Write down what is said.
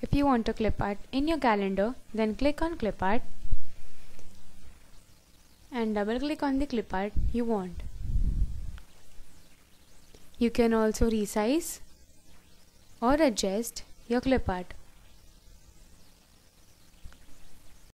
If you want a clip art in your calendar, then click on clip art and double click on the clip art you want. You can also resize or adjust your clip art.